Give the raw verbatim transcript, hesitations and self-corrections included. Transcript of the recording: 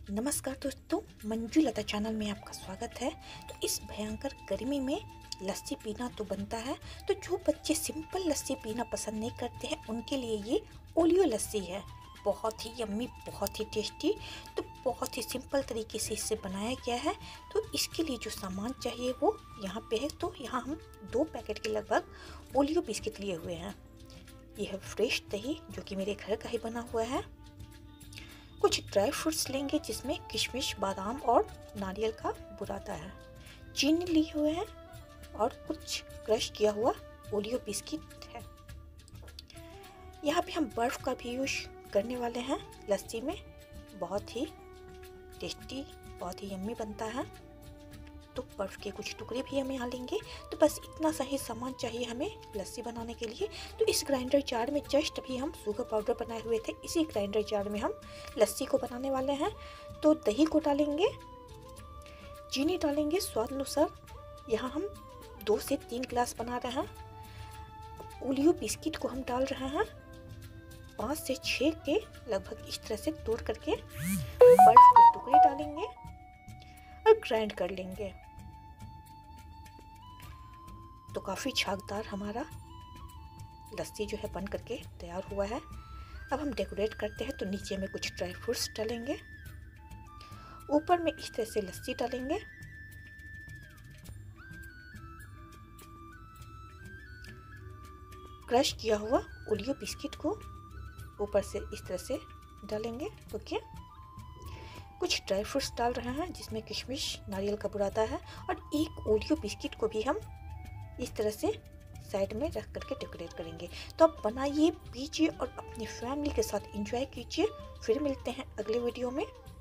नमस्कार दोस्तों, मंजुलता चैनल में आपका स्वागत है। तो इस भयंकर गर्मी में लस्सी पीना तो बनता है। तो जो बच्चे सिंपल लस्सी पीना पसंद नहीं करते हैं उनके लिए ये ओलियो लस्सी है। बहुत ही यम्मी, बहुत ही टेस्टी। तो बहुत ही सिंपल तरीके से इसे बनाया गया है। तो इसके लिए जो सामान चाहिए वो यहाँ पे है। तो यहाँ हम दो पैकेट के लगभग ओलियो बिस्किट लिए हुए हैं। यह है फ्रेश दही जो कि मेरे घर का ही बना हुआ है। कुछ ड्राई फ्रूट्स लेंगे जिसमें किशमिश, बादाम और नारियल का बुरादा है। चीनी लिए हुए हैं और कुछ क्रश किया हुआ ओलियो बिस्किट है। यहाँ पे हम बर्फ़ का भी यूज करने वाले हैं लस्सी में। बहुत ही टेस्टी, बहुत ही यम्मी बनता है। तो बर्फ़ के कुछ टुकड़े भी हम यहाँ लेंगे। तो बस इतना सा ही सामान चाहिए हमें लस्सी बनाने के लिए। तो इस ग्राइंडर जार में जस्ट अभी हम शुगर पाउडर बनाए हुए थे, इसी ग्राइंडर जार में हम लस्सी को बनाने वाले हैं। तो दही को डालेंगे, चीनी डालेंगे स्वाद अनुसार। यहाँ हम दो से तीन गिलास बना रहे हैं। ओलियो बिस्किट को हम डाल रहे हैं पाँच से छः के लगभग, इस तरह से तोड़ करके बर्फ़ के टुकड़े डालेंगे और ग्राइंड कर लेंगे। तो काफ़ी झागदार हमारा लस्सी जो है बन करके तैयार हुआ है। अब हम डेकोरेट करते हैं। तो नीचे में कुछ ड्राई फ्रूट्स डालेंगे, ऊपर में इस तरह से लस्सी डालेंगे। क्रश किया हुआ ओलियो बिस्किट को ऊपर से इस तरह से डालेंगे। ओके, कुछ ड्राई फ्रूट्स डाल रहे हैं जिसमें किशमिश, नारियल का बुरादा है। और एक ओलियो बिस्किट को भी हम इस तरह से साइड में रख करके डेकोरेट करेंगे। तो आप बनाइए, पीजिए और अपनी फैमिली के साथ एंजॉय कीजिए। फिर मिलते हैं अगले वीडियो में।